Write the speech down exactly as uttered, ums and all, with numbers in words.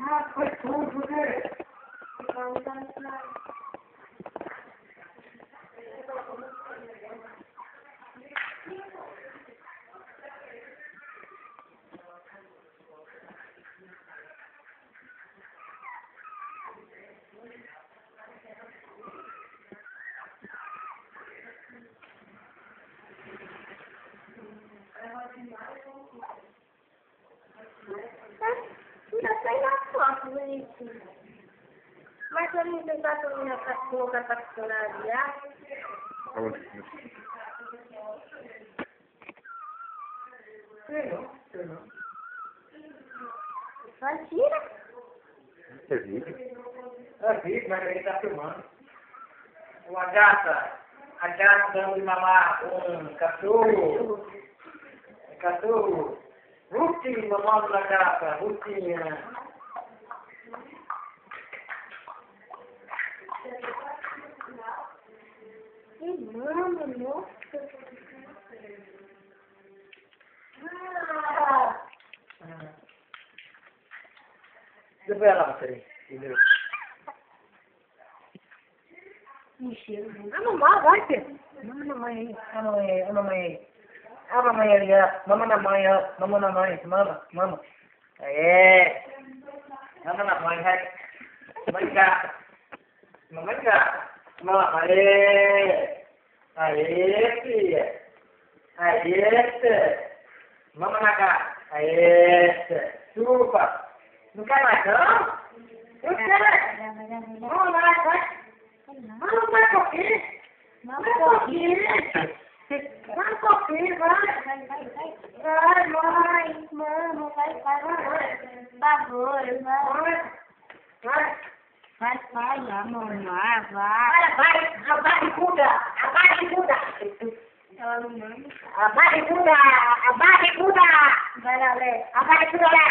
Ah, foi tudo, né? Ainda sai na foto, bonitinho. Mas se eu não tentar colocar pra costurar ali, ah? Sei não, sei não. Só tira. Você viu? É vídeo, mas ele tá filmando. Uma gata, a gata dando de mamar um cachorro. Um cachorro. Rutinha, mamando na gata, Rutinha. Que mano, nossa. Ah. Depois ela vai ter. Entendeu? Mentira. Ah, mamãe, vai, filho. Mama na mãe aí, a mamãe aí, a mamãe aí. A mamãe ali, ó. Mama na mãe, ó. Mama na mãe, mama, mama. Aê! Mama na mãe, vai. Mamãe gata. Mamãe gata. Mama, aê! Aê, filha. Aê, filha. Mama na gata. Aê, filha. Chupa. Não quer mais, não? Não quer. Vamos lá, vai. Vamos mais um pouquinho. Mais um pouquinho. Mais um pouquinho, vai. Vai, vai, vai. Vai, Mãe, mano, vai, vai, vai. Por favor, vai. vai. Vai, vai, mamãe, vai. Vai, vai. A barriguda. A barriguda. Ela não manda. A barriguda. A barriguda. Vai lá, Lé. A barriguda lá.